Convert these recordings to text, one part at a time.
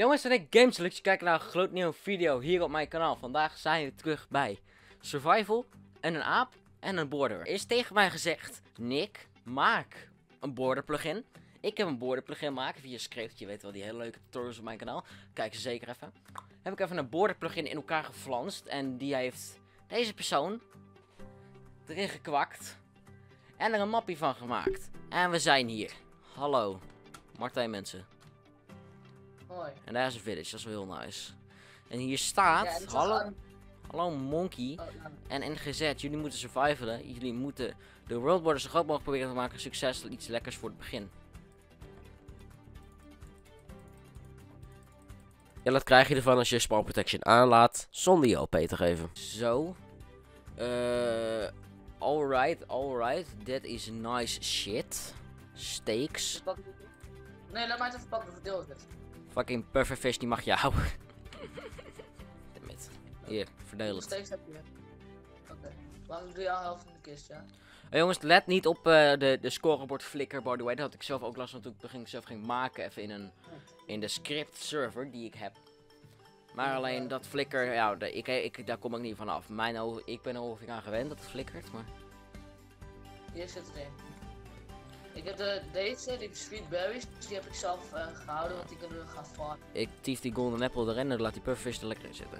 Jongens, en ik Games Lux, kijken naar een gloednieuwe video hier op mijn kanaal. Vandaag zijn we terug bij Survival en een aap en een border. Er is tegen mij gezegd, Nick, maak een border plugin. Ik heb een border plugin maken via script. Je weet wel, die hele leuke tutorials op mijn kanaal. Kijk ze zeker even. Heb ik even een border plugin in elkaar geflanst. En die heeft deze persoon erin gekwakt. En er een mappie van gemaakt. En we zijn hier. Hallo. Martijn mensen. Mooi. En daar is een village, dat is wel heel nice. En hier staat, Ja, hallo monkey Oh, ja. en NGZ, jullie moeten survivalen. Jullie moeten de worldborder zo groot mogelijk proberen te maken. Succes, iets lekkers voor het begin. Ja, dat krijg je ervan als je spawn protection aanlaat zonder je OP te geven. Zo. Alright, that is nice shit. Steaks. Nee, laat mij het even pakken, verdeel het. Fucking perfect fish, die mag je houden. Dammit. Hier, verdeel het. Steeds heb je. Oké. Waarom doe je al helft in de kist, ja? Jongens, let niet op de scorebord flicker, by the way. Dat had ik zelf ook last van toen ik zelf ging maken. Even in de script server die ik heb. Maar alleen dat flicker, ja, daar kom ik niet van af. Ik ben er ongeveer aan gewend dat het flikkert, maar... Hier zit het in. Ik heb die sweet berries, die heb ik zelf gehouden, want die kunnen we gaan farmen. Ik tief die golden apple erin en laat die pufferfish er lekker in zitten.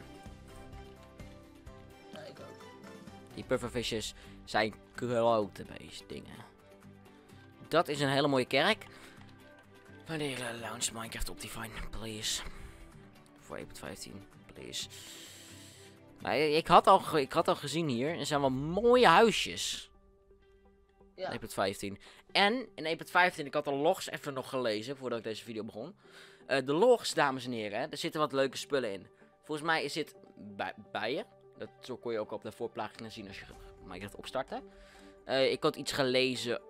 Ja, ik ook. Die pufferfishes zijn grote beestdingen. Dat is een hele mooie kerk. Wanneer launch Minecraft Optifine, please. Voor 1.15, please. Maar ik had al gezien hier, er zijn wel mooie huisjes. Ja. 1.15. En in 1.15, ik had de logs even nog gelezen voordat ik deze video begon. De logs, dames en heren, hè, er zitten wat leuke spullen in. Volgens mij is dit bijen. Zo kon je ook op de voorpagina zien als je Minecraft opstartte. Ik had iets gelezen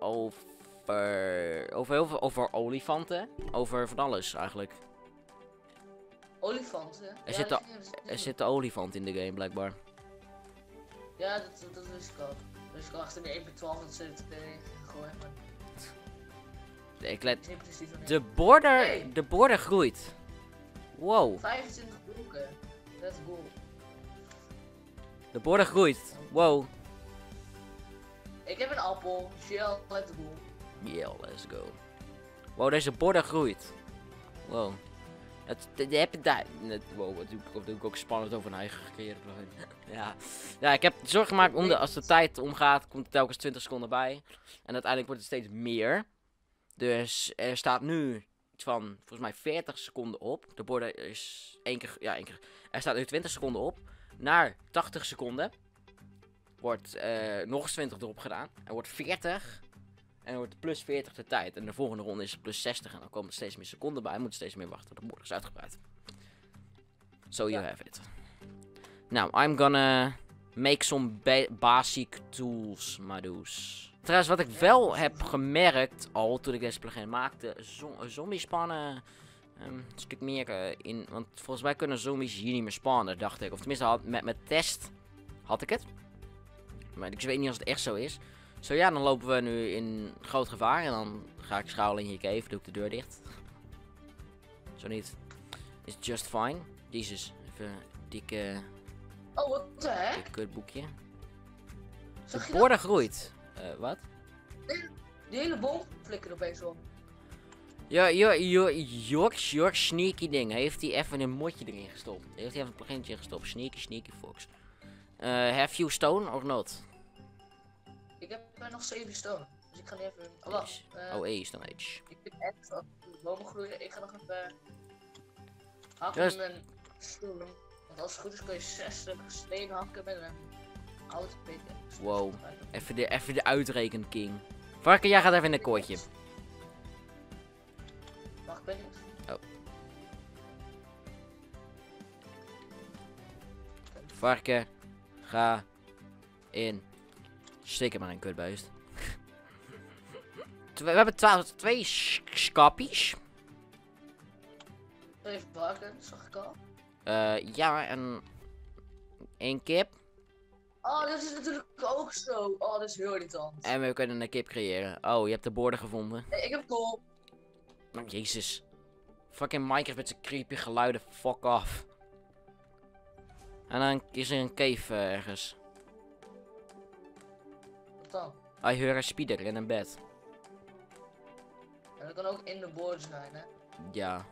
over olifanten. Over van alles eigenlijk. Olifanten? Er zit een olifant in de game blijkbaar. Ja, dat wist ik al. Dus ik al achter de 1.12 dat ze het gegooid. Ik let... Is niet precies van De border groeit. Wow. 25 blokken. Let's go. De border groeit. Wow. Ik heb een appel. Shell, let's go. Yeah, let's go. Wow, deze border groeit. Wow. Heb je daar... Wow, wat doe ik ook spannend over een eigen gecreëerde plugin. Ja, ik heb zorg gemaakt om als de tijd omgaat, komt er telkens 20 seconden bij. En uiteindelijk wordt het steeds meer. Dus er staat nu iets van, volgens mij 40 seconden op. De border is één keer. Er staat nu 20 seconden op. Naar 80 seconden. Wordt nog eens 20 erop gedaan. Er wordt 40. En er wordt plus 40 de tijd. En de volgende ronde is plus 60. En dan komen er steeds meer seconden bij. Je moet steeds meer wachten. De border is uitgebreid. So you have it. Now, I'm gonna make some basic tools, my dudes. Trouwens, wat ik wel heb gemerkt al toen ik deze plugin maakte. Zombies spannen een stuk meer in. Want volgens mij kunnen zombies hier niet meer spannen, dacht ik. Of tenminste, met mijn test had ik het. Maar ik weet niet als het echt zo is. Zo ja, dan lopen we nu in groot gevaar. En dan ga ik schuilen in je cave. Doe ik de deur dicht. Zo niet. It's just fine. Jezus. Even dikke... Oh, wat de heck? Dit kutboekje. Zag De je border dat? groeit. Wat? Die hele boom flikkert opeens om. Ja, York sneaky ding. Heeft hij even een motje erin gestopt. Heeft hij even een plugintje gestopt. Sneaky fox. Have you stone or not? Ik heb nog 7 stone. Dus ik ga nu even... Oh, wacht. Stone Age. Ik vind echt dat bomen groeien. Ik ga nog even... hakken Just- met mijn stoel. Want als het goed is kun je 60 stenen hakken met een houten pickaxe. Wow. Even de uitreken, King. Varken, jij gaat even in een koortje. Wacht, ik ben niet. Oh. Varken, ga in. Steek hem maar in, kutbeest. We hebben twee skappies. 7 varkens, zag ik al. Ja, en 1 kip. Oh, dat is natuurlijk ook zo. Oh, dat is heel irritant. En we kunnen een kip creëren. Oh, je hebt de borden gevonden. Hey, ik heb kool. Oh, Jezus. Fucking Minecraft met zijn creepy geluiden. Fuck off. En dan is er een cave ergens. Wat dan? I hear a spider in een bed. En dat kan ook in de boord zijn, hè? Ja.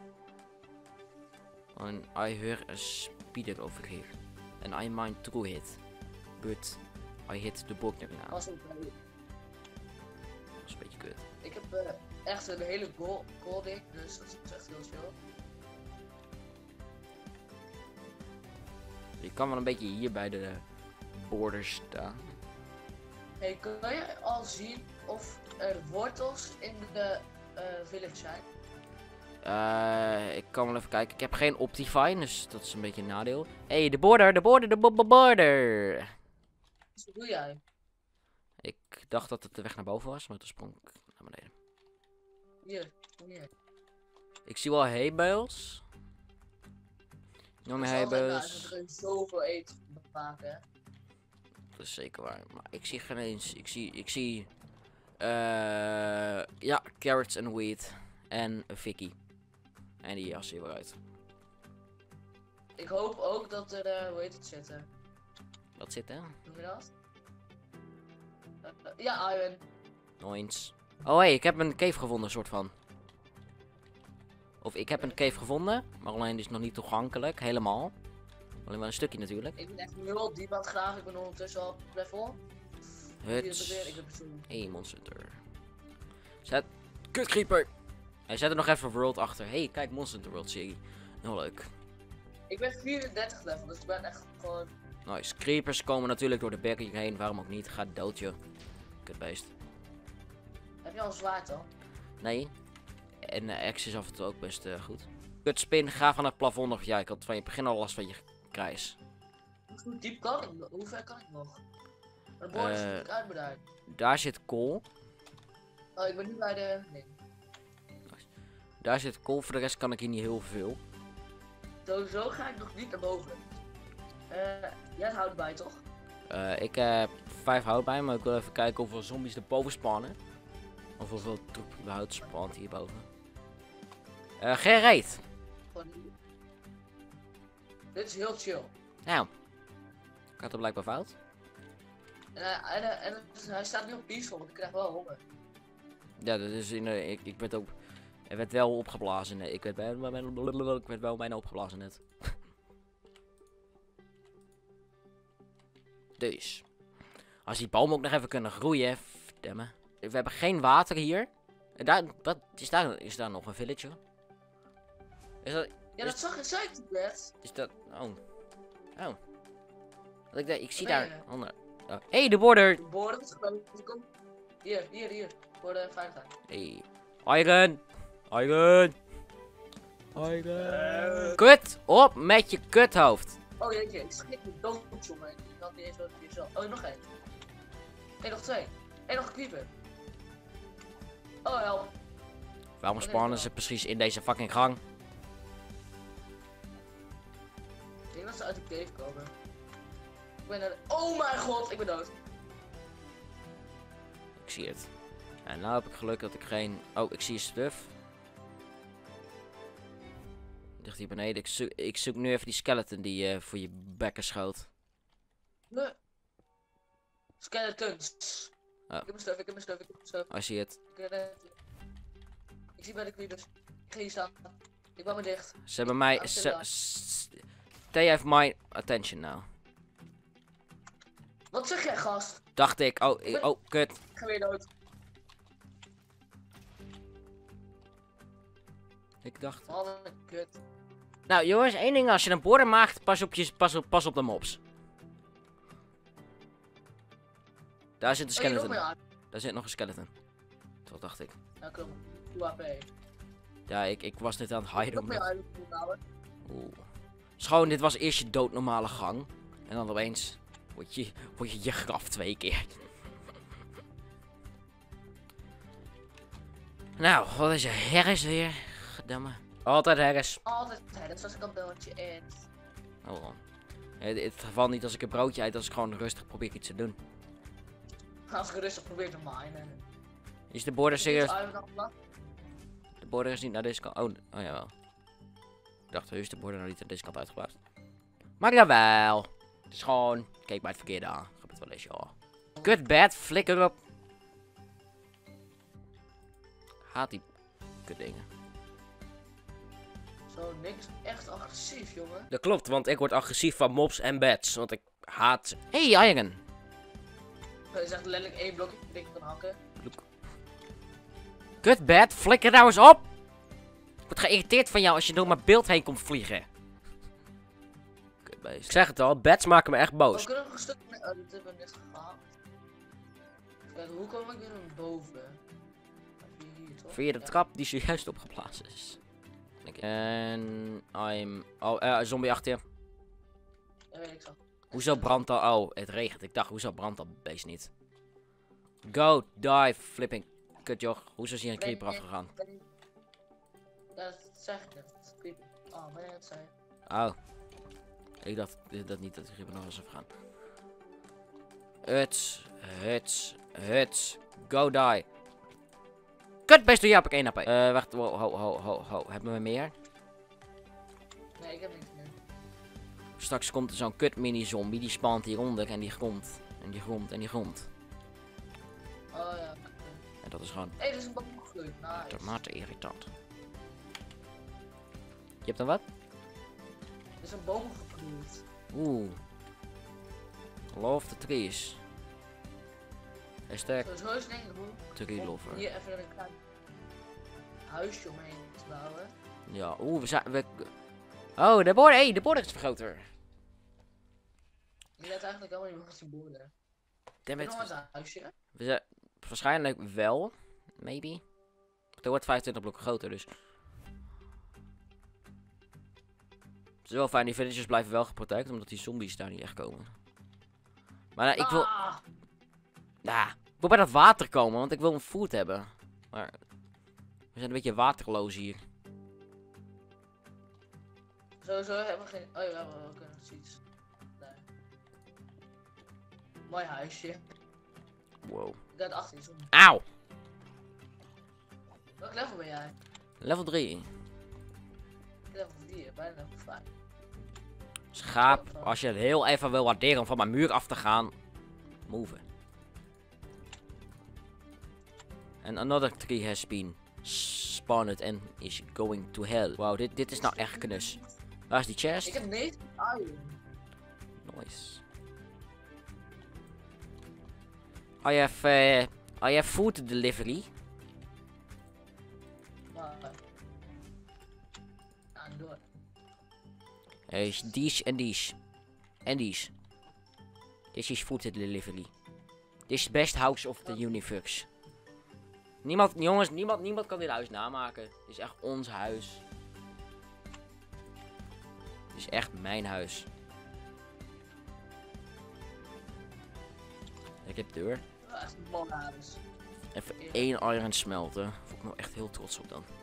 And I hear a spider over here. And I mine through it. But I hit the book now. Als ik, Dat is een beetje kut. ik heb echt een hele goal ding, dus dat is echt heel chill. Je kan wel een beetje hier bij de border staan. Hey, kan je al zien of er wortels in de village zijn? Ik kan wel even kijken. Ik heb geen Optifine, dus dat is een beetje een nadeel. Hey, de border, de border, de border. Dus wat doe jij? Ik dacht dat het de weg naar boven was, maar toen sprong ik naar beneden. Hier, kom hier. Ik zie wel heebales. Nog meer heebales. We kunnen zoveel eten maken, hè? Dat is zeker waar. Maar ik zie geen eens. Ik zie ja, carrots en wheat. En een Vicky. En die jas hier weer uit. Ik hoop ook dat er, hoe heet het zitten? Wat zit er? Noem je dat? Ja, iron. Nooit. Oh hey, ik heb een cave gevonden, soort van. Of ik heb een cave gevonden, maar alleen die is nog niet toegankelijk, helemaal. Alleen maar een stukje natuurlijk. Ik ben echt heel diep aan het graven, ik ben ondertussen al op level. Huts. Ik heb het zo. Hey, Monster. Zet. Kut creeper! Hij zet er nog even World achter. Hey, kijk, Monster World serie. Heel leuk. Ik ben 34 level, dus ik ben echt gewoon... Nice. Creepers komen natuurlijk door de berk hierheen. Waarom ook niet? Ga dood, joh. Kutbeest. Heb je al een zwaard dan? Nee. En X is af en toe ook best goed. Kutspin, ga van het plafond nog. Ja, ik had van je begin al last van je krijs. Hoe diep kan ik? Hoe ver kan ik nog? De boord is natuurlijk uitbereid. Daar zit kool. Oh, ik ben nu bij de... Nee. Daar zit kool. Voor de rest kan ik hier niet heel veel. Sowieso ga ik nog niet naar boven. Jij houdt bij, toch? Ik heb 5 hout bij, maar ik wil even kijken hoeveel zombies er boven spannen. Of hoeveel troep überhaupt spant hierboven. Geen reet. Gewoon hier. Dit is heel chill. Nou. Ik had het blijkbaar fout. En hij staat nu op peaceful, want ik krijg wel honger. Ja, dat is ik werd ook... Er werd wel opgeblazen. Nee, ik werd wel bijna opgeblazen net. Dus. Als die bomen ook nog even kunnen groeien. Verdemme. We hebben geen water hier. En daar, wat, is daar nog een village? Is dat... Ja, dat zag ik net. Is dat... Oh. Oh. Want ik zie Waar daar... ben je? Onder... Oh. Hey, de border! De boord is gewoon... Hier. Voor de veiligheid. Hey. Iron! Kut op met je kuthoofd. Oh jeetje, ik schrik me dood, jongen. Ik had niet eens wat hier zo. Oh, nog één. Nee, nog twee. En nog een creeper. Oh, help. Waarom spannen ze precies in deze fucking gang? Ik denk dat ze uit de cave komen. Ik ben er... Oh mijn god, ik ben dood. Ik zie het. En nou heb ik geluk dat ik geen... Oh, ik zie stuff. Ligt hier beneden. Ik zoek nu even die skeleton die voor je bekken schoot. Nee. Skeletons. Oh. Ik heb mijn stuff. I see it. Ik zie bij de creepers. Ik ga hier staan. Ik wou me dicht. Ze hebben mij... They have my attention now. Wat zeg jij, gast? Dacht ik. Oh, kut. Ik ga weer dood. Ik dacht... Wat een kut. Nou jongens, één ding. Als je een border maakt, pas op de mobs. Daar zit een Oh, hier nog skeleton. meer Daar zit nog een skeleton. Dat dacht ik. Nou, kom. Doe AP. Ja, ik was net aan het hiden. Nog meer uit. Oeh. Schoon, dit was eerst je doodnormale gang. En dan opeens word je graf 2 keer. Nou, wat is er? Herres weer. Gedamme. Altijd herres. Altijd tijdens zoals ik een broodje eet. Oh. In dit geval niet als ik een broodje eet, als ik gewoon rustig probeer iets te doen. Als ik rustig probeer te minen. Is de border serieus... border is niet naar deze kant. Oh jawel. Ik dacht, heus de border nou niet naar deze kant uitgeplaatst. Maar jawel. Het is gewoon... Kijk bij het verkeerde aan. Gebeurt wel eens, joh. Kut bed, flikker op. Haat die kut dingen. Zo, Nick is echt agressief, jongen. Dat klopt, want ik word agressief van mobs en bats. Want ik haat ze. Hey, Iron. Hij zegt letterlijk 1 blokje dat ik kan hakken. Kut bed, flikker nou eens op. Ik word geïrriteerd van jou als je door mijn beeld heen komt vliegen. Kutbeest. Ik zeg het al, bats maken me echt We boos. kunnen nog een stuk... Oh, dat hebben we net gehad. Kijk, hoe kom ik weer naar boven? Hier, toch? Via de Ja. trap die zojuist opgeblazen is. En I'm... Oh, zombie achter je. Ja, weet ik zo. Hoezo brandt dat? Oh, het regent. Ik dacht, hoezo brandt dat beest niet? Go, die, flipping. Kut joh. Hoezo is hier een creeper afgegaan? Ja, dat zeg ik net. Creeper. Oh, maar net zei. Oh. Ik dacht dat niet dat de creeper nog eens afgaan. Huts. Go die. Kut beest, doe je heb ik 1 HP. Wacht, ho. Hebben we meer? Nee, ik heb niks meer. Straks komt er zo'n kut mini zombie. Die spant hieronder en die grond. En die grond. Oh ja. En dat is gewoon Hé, er is een boom gegroeid. Nice. uitermate irritant. Je hebt dan wat? Er is een boom gegroeid. Oeh. Love the trees. Hashtag Zo is denk ik hoe. tree Om lover. hier even een klein huisje omheen te bouwen. Ja, we zijn... Oh, de border. De border is vergroter. Je let eigenlijk helemaal niet meer op die borden. Damn Heb je nog it. eens een huisje? We zijn... Waarschijnlijk wel. Maybe. Er wordt 25 blokken groter, dus... Het is wel fijn, die villagers blijven wel geprotect, omdat die zombies daar niet echt komen. Maar nou, ik wil... Ah, Ik wil bij dat water komen, want ik wil een food hebben. Maar... We zijn een beetje waterloos hier. sowieso hebben we geen... Oh ja, we kunnen nog iets. Nee. Mooi huisje. Wow. Ik had 18 zo'n. Auw! Welk level ben jij? Level 3. Level 4, bijna level 5. Schaap, als je het heel even wil waarderen om van mijn muur af te gaan. Move. And another tree has been spawned and is going to hell. Wow, dit is nou echt knus. Waar is die Ik chest? heb 9 iron. Nice. I have food delivery. Maar... Ja, door. These and these. And these. This is food delivery. This is best house of the universe. Niemand kan dit huis namaken. Dit is echt ons huis. Dit is echt mijn huis. Ik heb de deur. Dat is echt een mooi huis. Even 1 iron smelten. Voel ik me echt heel trots op dan.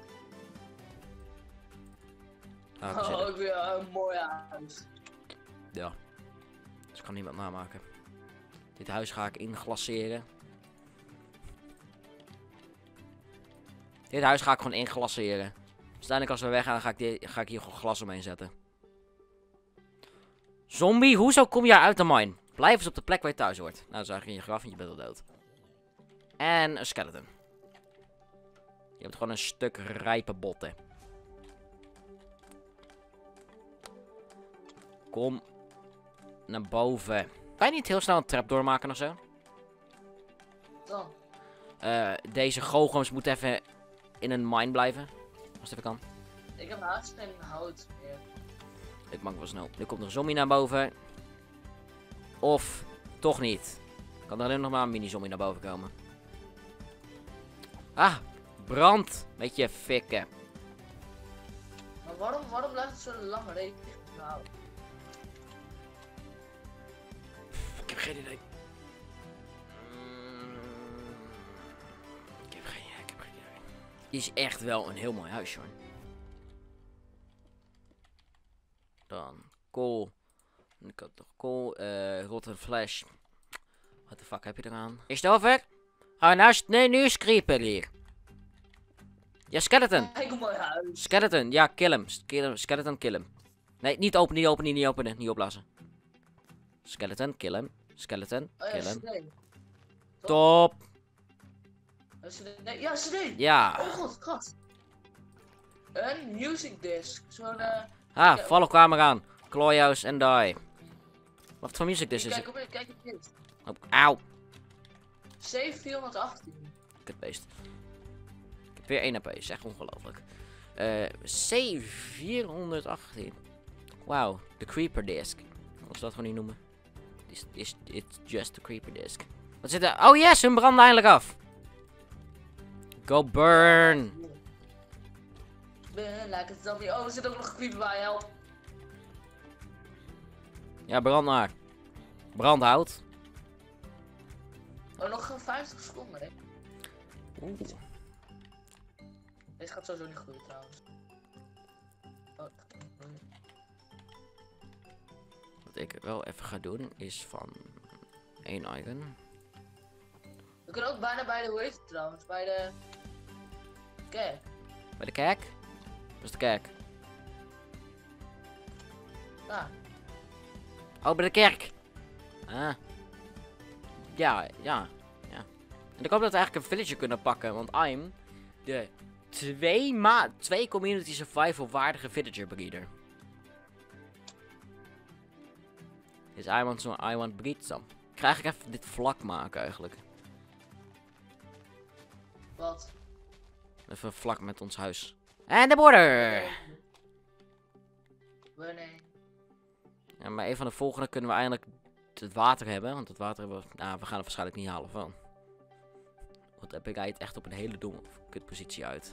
Ah, ik zit er. Oh, ik wil een mooi huis. Ja. Dus kan niemand namaken. Dit huis ga ik inglasseren. Dit huis ga ik gewoon inglasseren. Dus uiteindelijk als we weggaan ga ik hier gewoon glas omheen zetten. Zombie, hoezo kom jij uit de mine? Blijf eens op de plek waar je thuis hoort. Nou, dan zag je in je graf en je bent al dood. En een skeleton. Je hebt gewoon een stuk rijpe botten. Kom naar boven. Kan je niet heel snel een trap doormaken of zo? Dan. Deze goochels moeten even in een mine blijven. Als het even kan. Ik heb haast geen hout meer. Ik maak wel snel. Nu komt er een zombie naar boven. Of toch niet. Kan er alleen nog maar een mini zombie naar boven komen. Ah, brand. Beetje fikken. Maar waarom blijft het zo lang regen? Nou, Ik heb geen idee. Ik heb geen idee. Dit is echt wel een heel mooi huis, hoor. Dan kool. Ik had toch kool. Rotten flash. Wat de fuck heb je eraan? Is het over? Oh, nou is, nee, nu is Creeper hier. Ja, skeleton. Kijk op mijn huis. Skeleton, ja, kill hem. Skeleton, kill hem. Nee, niet openen, niet openen, niet opblazen. Skeleton, kill hem. Skeleton, Oh ja, kill hem. CD. Top. Ja, CD. Ja. Oh god, gast. Een music disc. Zo'n Val op kamer aan. Clawhouse en die. Wat voor muziek dit is het? kijk op dit. Auw. C418. Kutbeest. Ik heb weer 1 AP, is echt ongelooflijk. C418. Wauw, de Creeper Disc. Wat is dat gewoon niet noemen? It's just the Creeper Disc. Wat zit er? Oh yes, hun branden eindelijk af. Go burn. Burn like a zombie. Oh, er zit ook nog een creeper bij, help. Ja, brand maar. Brandhout. Oh, nog 50 seconden, hè. Oeh. Deze gaat sowieso niet groeien, trouwens. Oh, Wat ik wel even ga doen is van 1 icon. we kunnen ook bijna bij de, hoe heet het trouwens? Bij de... kerk. Bij de kerk? Wat is de kerk? Nou, Oh, bij de kerk. Ah. Ja. En ik hoop dat we eigenlijk een villager kunnen pakken, want I'm de 2 community survival waardige villager breeder. Dus I want breed some. Ik ga eigenlijk even dit vlak maken eigenlijk. wat? Even vlak met ons huis. En de border! Nee. Ja, maar een van de volgende kunnen we eindelijk het water hebben. Want het water hebben we... Nou, we gaan het waarschijnlijk niet halen van. Want dan rijdt echt op een hele domme kutpositie uit.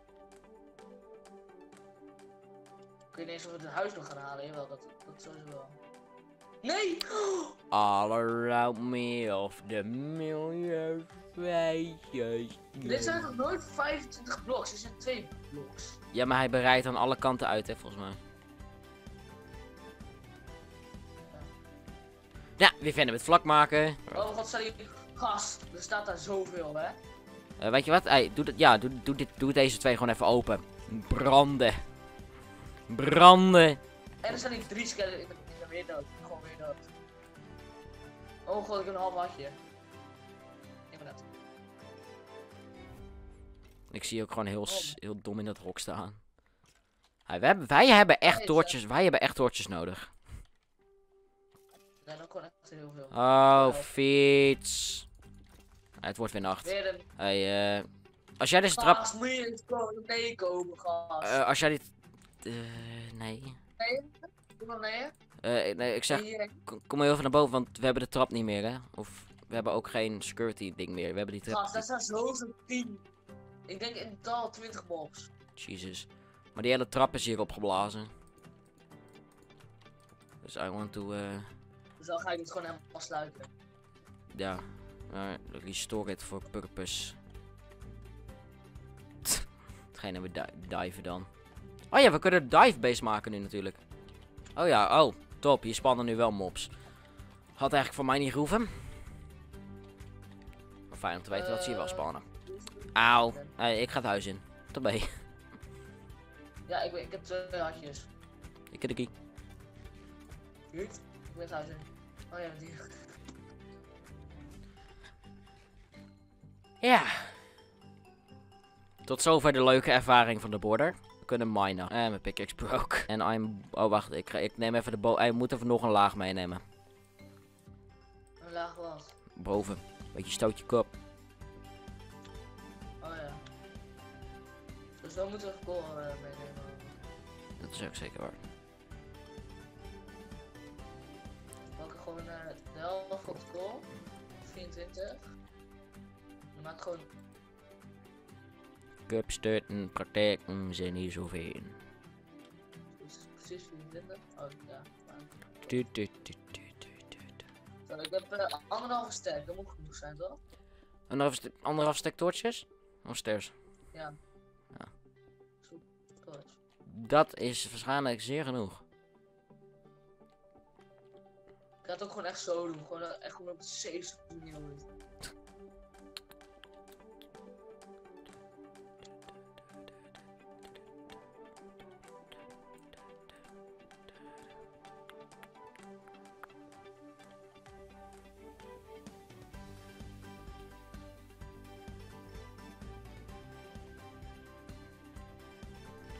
Ik weet niet eens of we het huis nog gaan halen. Jawel, dat sowieso wel. Nee! All around me of the million faces. Dit zijn nog nooit 25 bloks. Dit zijn 2 bloks. Ja, maar hij bereidt aan alle kanten uit, hè, volgens mij. Ja, weer verder met vlak maken. Oh god, stel je... Gast, er staat daar zoveel, hè? Weet je wat? Hey, doe deze 2 gewoon even open. Branden. Branden. En er staan die 3 skeletten. Ik ben weer dood. Ik ben gewoon weer dood. Oh god, ik heb een half hartje. Ik ben dat. Ik zie ook gewoon heel dom in dat hok staan. Hey, wij hebben echt toortjes nodig. Er zijn ook gewoon echt heel veel. Oh, fiets. Het wordt weer nacht. Weer een... Hey, als jij deze trap... Gast, moet je eens meekomen, gast. als jij dit... nee. Nee? Doe maar nee, Nee, ik zeg, Hier. kom maar even naar boven, want we hebben de trap niet meer, hè. Of, we hebben ook geen security ding meer. We hebben die trap... Gast, daar staan zoveel 10. Ik denk in totaal 20 mobs. Jesus. Maar die hele trap is hier opgeblazen. Dus I want to... Dus dan ga ik het gewoon helemaal sluiten. ja. Restore it for purpose. Hetgene we diven dan. Oh ja, we kunnen een dive base maken nu natuurlijk. Oh ja, oh. Top, hier spannen nu wel mobs. Had eigenlijk voor mij niet gehoeven. Maar fijn om te weten dat ze hier wel spannen. Auw. Hey, ik ga het huis in. Tot bij. Ja, ik heb 2 hartjes. Ik heb de key. Ik ben het huis in. Oh ja, die. Ja. Tot zover de leuke ervaring van de border. We kunnen minen. En mijn pickaxe broke. En oh wacht, ik neem even de ik moet even nog een laag meenemen. Een laag wat. Boven. Beetje stoot je kop. Oh ja. Dus dan moeten we kool meenemen. Dat is ook zeker waar. Welke gewoon de helft van het kool. 24. Je maakt gewoon... Cupstuiten, praktijken zijn niet zoveel. Het is precies 24. Oh ja. Zo, ik heb 1,5 sterk. Dat moet genoeg zijn toch? Anderhalf stek toortjes? Of stairs? Ja. Ja. Zoek torch. Dat is waarschijnlijk zeer genoeg. Ik ga het ook gewoon echt zo doen. Gewoon echt gewoon op de safe manier. 1,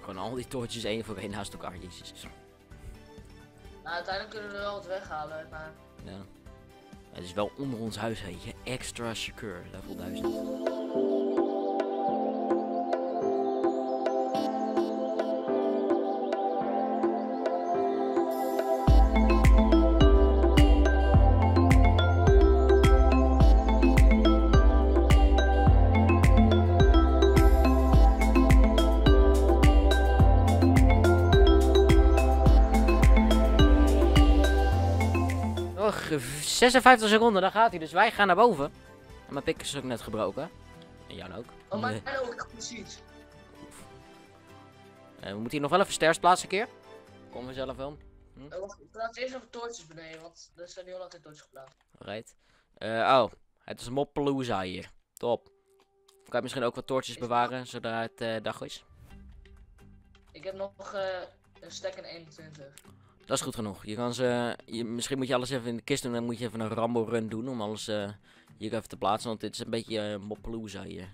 Gewoon al die toortjes één voor één naast elkaar, jezus. Nou, uiteindelijk kunnen we er wel wat weghalen, maar... Ja. Het is wel onder ons huis, weet je. Extra secure, level 1000. Nog 56 seconden, dan gaat hij. Dus wij gaan naar boven. En mijn pik is ook net gebroken. En jou ook. Oh, maar ook precies. We moeten hier nog wel even stairs plaatsen een keer. Komen we zelf wel. Wacht, laten eerst even toortjes beneden, want er zijn nu al altijd toortjes geplaatst. Right. Oh, het is een Moppalooza hier. Top. Kan je misschien ook wat toortjes bewaren zodra het dag is? Ik heb nog een stack in 21. Dat is goed genoeg. Je kan misschien moet je alles even in de kist doen. Dan moet je even een Rambo run doen om alles hier even te plaatsen. Want dit is een beetje Moppalooza hier.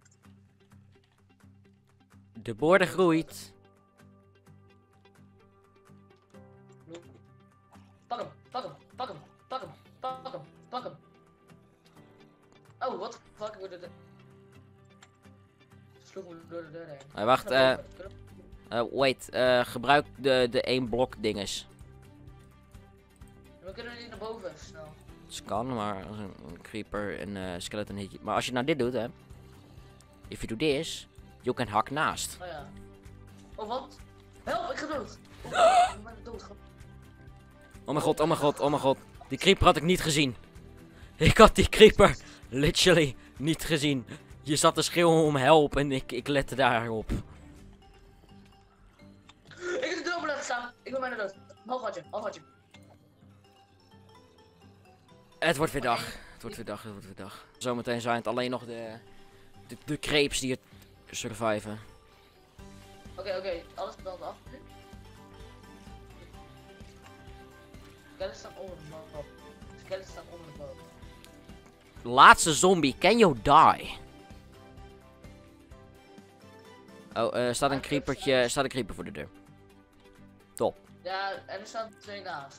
De borden groeit. Pak hem, pak hem, pak hem, pak hem, pak hem, pak hem. Oh, wat fuck, ik word de... Sloeg me door de deur heen. Wacht, wait, gebruik de 1 blok dinges. We kunnen niet naar boven, snel. Het kan, maar als een creeper en skeleton hit je. Maar als je nou dit doet, hè. If you do this, you can hak naast. Oh ja. Oh, wat? Help, ik ga dood. Ik ben dood. Oh mijn god, oh mijn god, oh mijn god. Die creeper had ik niet gezien. Ik had die creeper literally niet gezien. Je zat te schreeuwen om help en ik lette daarop. Ik heb de deur open laten staan. Ik ben bijna dood. Halfhatje, halfhatje. Het wordt weer dag. Het wordt weer dag, het wordt weer dag. Zometeen zijn het alleen nog de creeps die het surviven. Oké, alles brand af. Skeletons staan onder de boom. Skeletons staan onder de boom. Laatste zombie, can you die? Oh, staat een creeper voor de deur. Top. Ja, en er staan 2 naast.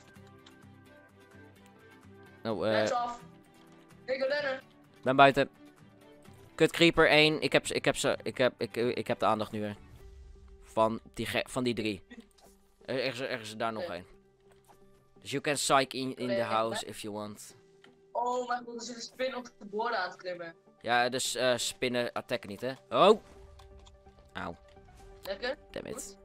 Oh, Let's off. Ik ga rennen. ben buiten. Kut creeper 1, ik heb de aandacht nu weer. Van die 3. Er is daar nog één. Dus you can psych in the house if you want. Oh mijn god, er zit een spin op de borden aan te klimmen. Ja, dus spinnen attacken niet, hè? Oh! Auw, Lekker? damn it.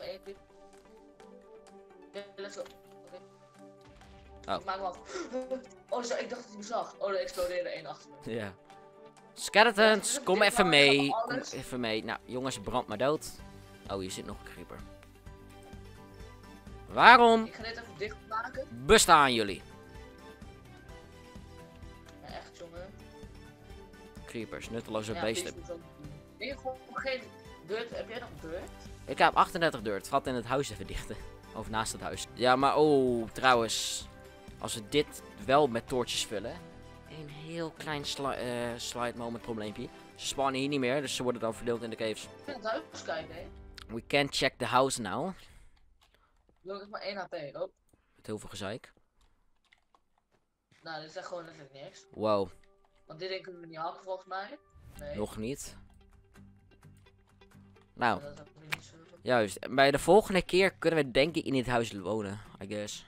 Ja, let's go. Oké. Oh. Ik maak hem af. Oh, ik dacht dat hij me zag. Oh, er explodeerde 1 achter me. Ja. Skeletons, Ja, kom dit even is mee. wel Kom alles. even mee. Nou, jongens, brand maar dood. Oh, hier zit nog een creeper. Waarom Ik ga dit even dicht maken. bestaan jullie? Ja, echt jongen. Creepers, nutteloze Ja, beesten. deze moet ook doen. Ben je gewoon geen dirt? Heb jij nog een dirt? Ik heb 38 dirt. Het gaat in het huis even dichten. Of naast het huis. Ja, maar oh, trouwens. Als we dit wel met toortjes vullen. Een heel klein slide moment probleempje. Ze spawnen hier niet meer, dus ze worden dan verdeeld in de caves. Ik ga in het huis kijken, hè. We can check the house now. Ik heb maar 1 HP. Oh, Met heel veel gezeik. nou, dit is echt gewoon letterlijk niks. Wow, Want dit ding kunnen we niet hakken volgens mij. Nee. nog niet. Nou, Dat is ook niet zo. juist. Bij de volgende keer kunnen we denk ik in dit huis wonen, I guess.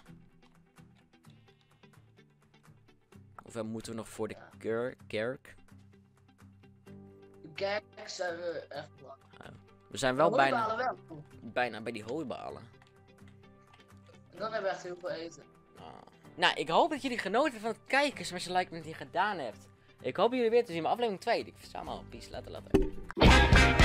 Of moeten we nog voor de kerk? De gags zijn we echt belangrijk. We zijn wel bijna, Hooibalen wel. bijna bij die hooibalen. En dan hebben we echt heel veel eten. Nou, ik hoop dat jullie genoten hebben van het kijken zoals je like met die gedaan hebt. Ik hoop jullie weer te zien bij aflevering 2. Ik verzamel. Peace, later.